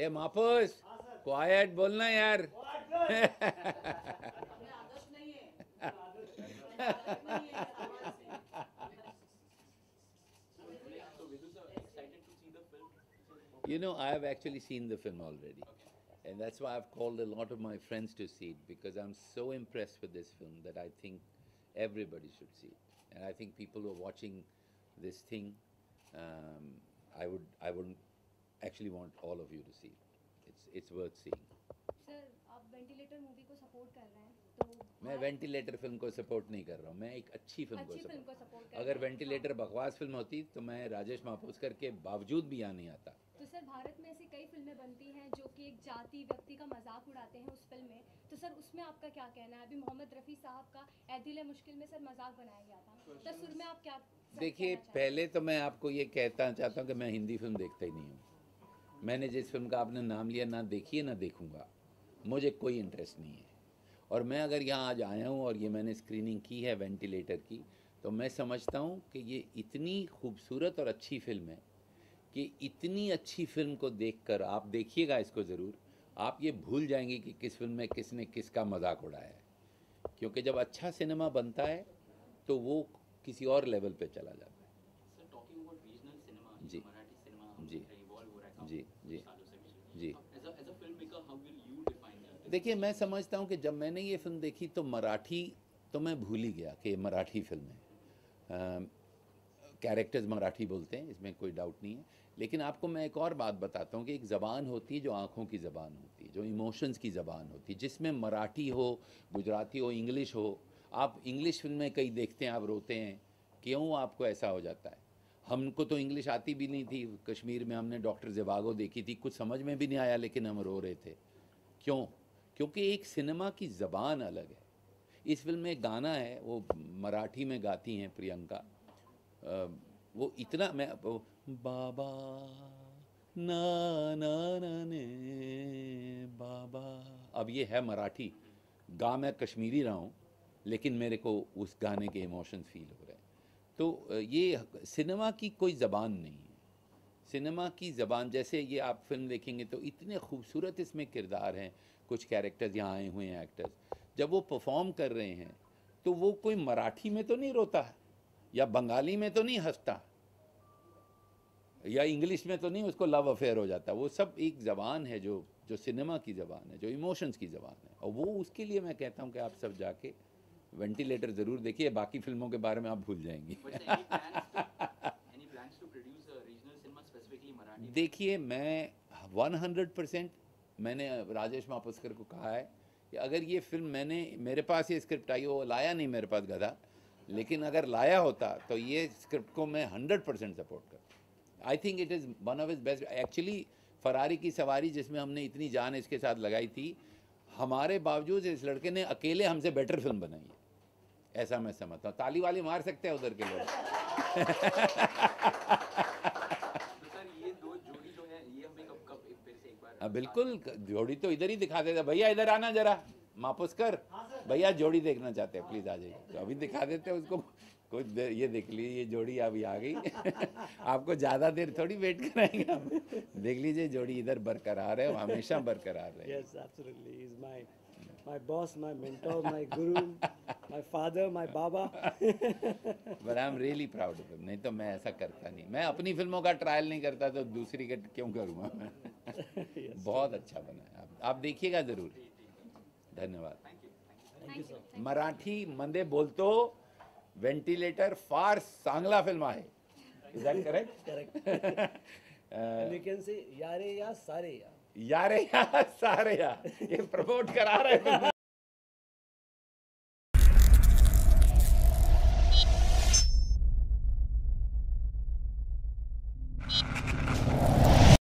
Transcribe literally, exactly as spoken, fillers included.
ए मापुस, quite बोलना यार। You know, I have actually seen the film already. And that's why I've called a lot of my friends to see it, because I'm so impressed with this film that I think everybody should see it. And I think people who are watching this thing, um, I would I would actually want all of you to see it. It's it's worth seeing. Sir आप ventilator movie को support कर रहे हैं तो मैं ventilator film को support नहीं कर रहा हूँ, मैं एक अच्छी फिल्म को अच्छी फिल्म को सपोर्ट। सपोर्ट कर अगर रहे हैं। वेंटिलेटर बकवास फिल्म होती तो मैं राजेश मापोस्कर के बावजूद भी यहाँ नहीं आता। तो सर भारत में ऐसी कई फिल्में बनती हैं जो कि एक जाति व्यक्ति का मजाक उड़ाते हैं उस फिल्म में, तो सर उसमें आपका क्या कहना है? अभी मोहम्मद रफ़ी साहब का ऐ दिल है मुश्किल में सर मजाक बनाया गया था, तो सुर में आप क्या देखिए, पहले तो मैं आपको ये कहना चाहता हूँ कि मैं हिंदी फिल्म देखता ही नहीं हूँ। मैंने जिस फिल्म का आपने नाम लिया ना देखी है ना देखूँगा, मुझे कोई इंटरेस्ट नहीं है। और मैं अगर यहाँ आज आया हूँ और ये मैंने स्क्रीनिंग की है वेंटिलेटर की, तो मैं समझता हूँ कि ये इतनी खूबसूरत और अच्छी फिल्म है कि इतनी अच्छी फिल्म को देखकर आप देखिएगा इसको ज़रूर, आप ये भूल जाएंगे कि किस फिल्म में किसने किसका मजाक उड़ाया है। क्योंकि जब अच्छा सिनेमा बनता है तो वो किसी और लेवल पे चला जाता है। Sir, talking about regional cinema, जी मराठी सिनेमा जी इवॉल्व हो रहा है जी जी जी as a as a film maker, how will you define? देखिए, मैं समझता हूँ कि जब मैंने ये फिल्म देखी तो मराठी तो मैं भूल ही गया कि ये मराठी फिल्म है। कैरेक्टर्स मराठी बोलते हैं, इसमें कोई डाउट नहीं है। लेकिन आपको मैं एक और बात बताता हूँ कि एक ज़बान होती है जो आँखों की ज़बान होती है, जो इमोशंस की ज़बान होती है, जिसमें मराठी हो, गुजराती हो, इंग्लिश हो। आप इंग्लिश फिल्म में कई देखते हैं, आप रोते हैं, क्यों आपको ऐसा हो जाता है? हमको तो इंग्लिश आती भी नहीं थी, कश्मीर में हमने डॉक्टर ज़िवागो देखी थी, कुछ समझ में भी नहीं आया, लेकिन हम रो रहे थे। क्यों? क्योंकि एक सिनेमा की ज़बान अलग है। इस फिल्म में एक गाना है, वो मराठी में गाती हैं प्रियंका, आ, वो इतना मैं वो, बाबा ना ना ना ने बाबा, अब ये है मराठी, गा मैं कश्मीरी रहा हूँ, लेकिन मेरे को उस गाने के इमोशंस फील हो रहे हैं। तो ये सिनेमा की कोई ज़बान नहीं है। सिनेमा की ज़बान, जैसे ये आप फिल्म देखेंगे तो इतने खूबसूरत इसमें किरदार हैं, कुछ कैरेक्टर्स यहाँ आए हुए हैं एक्टर्स, जब वो परफॉर्म कर रहे हैं तो वो कोई मराठी में तो नहीं रोता है, या बंगाली में तो नहीं हंसता, या इंग्लिश में तो नहीं उसको लव अफेयर हो जाता। वो सब एक ज़बान है जो जो सिनेमा की ज़बान है, जो इमोशंस की ज़बान है। और वो उसके लिए मैं कहता हूँ कि आप सब जाके वेंटिलेटर ज़रूर देखिए, बाकी फिल्मों के बारे में आप भूल जाएंगे। देखिए, मैं वन हंड्रेड परसेंट मैंने राजेश मापुस्कर को कहा है कि अगर ये फिल्म, मैंने मेरे पास ये स्क्रिप्ट आई, वो लाया नहीं मेरे पास गधा, लेकिन अगर लाया होता तो ये स्क्रिप्ट को मैं हंड्रेड परसेंट सपोर्ट करता। I think it is one of is best. Actually Ferrari की सवारी, जिसमें हमने इतनी जान इसके साथ लगाई थी, हमारे बावजूद इस लड़के ने अकेले हमसे बेटर फिल्म बनाई है, ऐसा मैं समझता हूँ। ताली वाली मार सकते हैं उधर के लोग। हाँ बिल्कुल, जोड़ी तो इधर ही दिखा देता। भैया इधर आना जरा, मापुस्कर भैया जोड़ी देखना चाहते हैं, प्लीज़ आ जाइए। तो अभी दिखा देते हैं उसको, कुछ देर ये देख लीजिए, ये जोड़ी अभी आ गई। आपको ज़्यादा देर थोड़ी वेट कराएंगे हम। देख लीजिए, जोड़ी इधर बरकरार है, हमेशा बरकरार रहे। Yes, absolutely. He's my my boss, my mentor, my guru, my father, my baba. But I'm really proud of him. नहीं तो मैं ऐसा करता नहीं। मैं अपनी फिल्मों का ट्रायल नहीं करता तो दूसरी का क्यों करूँगा मैं? बहुत अच्छा बना है, आप आप देखिएगा ज़रूर। धन्यवाद। Thank you, sir. मराठी मध्ये बोलतो, वेंटिलेटर फार चांगला फिल्म आहे। Is that correct? Correct. And you can say, yare ya, sare ya. यारे या सारे या, ये प्रमोट करा रहे हैं।